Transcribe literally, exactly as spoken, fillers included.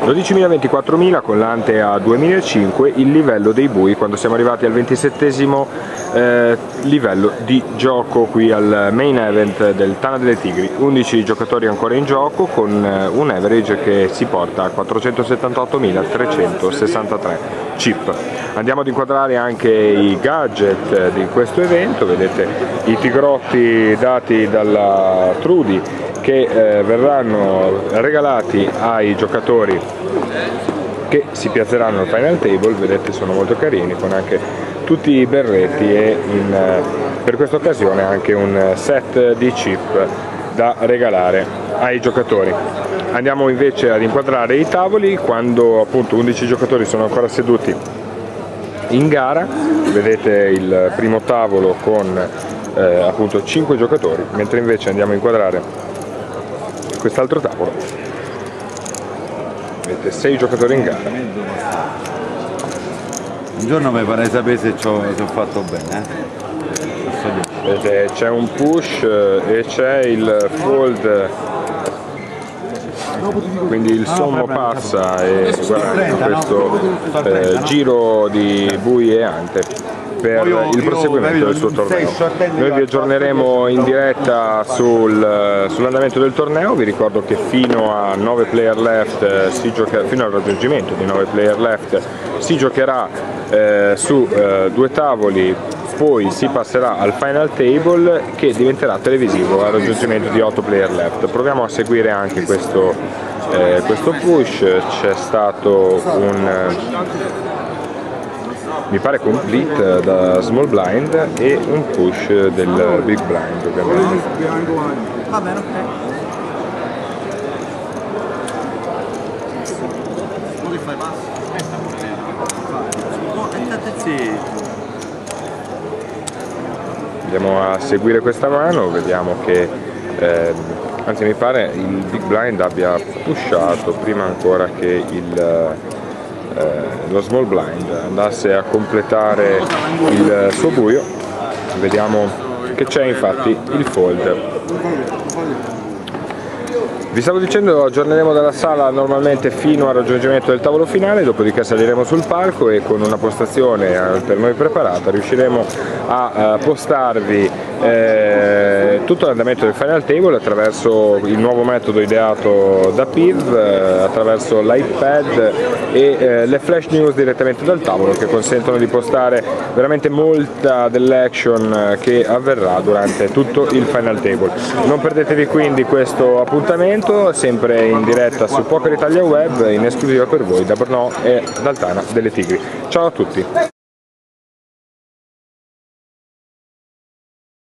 dodicimila ventiquattromila con l'ante a duemilacinque, il livello dei bui quando siamo arrivati al ventisettesimo eh, livello di gioco qui al main event del Tana delle Tigri. undici giocatori ancora in gioco con eh, un average che si porta a quattrocentosettantottomilatrecentosessantatré chip. Andiamo ad inquadrare anche i gadget di questo evento. Vedete i tigrotti dati dalla Trudy che eh, verranno regalati ai giocatori che si piazzeranno al final table. Vedete, sono molto carini, con anche tutti i berretti e in, eh, per questa occasione anche un set di chip da regalare ai giocatori. Andiamo invece ad inquadrare i tavoli quando appunto undici giocatori sono ancora seduti in gara. Vedete il primo tavolo con eh, appunto cinque giocatori, mentre invece andiamo a inquadrare quest'altro tavolo, vedete sei giocatori in gara. Un giorno mi pare sapere se ci ho fatto bene, eh? Vedete c'è un push e c'è il fold, quindi il sommo passa e guardate questo eh, giro di bui e ante per il proseguimento del suo torneo. Noi vi aggiorneremo in diretta sul, sull'andamento del torneo. Vi ricordo che fino a nove player left si giocherà, fino al raggiungimento di nove player left si giocherà eh, su eh, due tavoli, poi si passerà al final table che diventerà televisivo al raggiungimento di otto player left. Proviamo a seguire anche questo, eh, questo push. C'è stato un mi pare complete da small blind e un push del big blind, ovviamente. Va bene, ok. Andiamo a seguire questa mano, vediamo che eh, anzi mi pare il big blind abbia pushato prima ancora che il Eh, lo small blind andasse a completare il suo buio. Vediamo che c'è infatti il fold. Vi stavo dicendo, aggiorneremo dalla sala normalmente fino al raggiungimento del tavolo finale, dopodiché saliremo sul palco e con una postazione per noi preparata riusciremo a, a postarvi eh, tutto l'andamento del final table attraverso il nuovo metodo ideato da P I V, eh, attraverso l'iPad e eh, le flash news direttamente dal tavolo, che consentono di postare veramente molta dell'action che avverrà durante tutto il final table. Non perdetevi quindi questo appuntamento, sempre in diretta su Poker Italia Web, in esclusiva per voi da Brno e dal Tana delle Tigri. Ciao a tutti!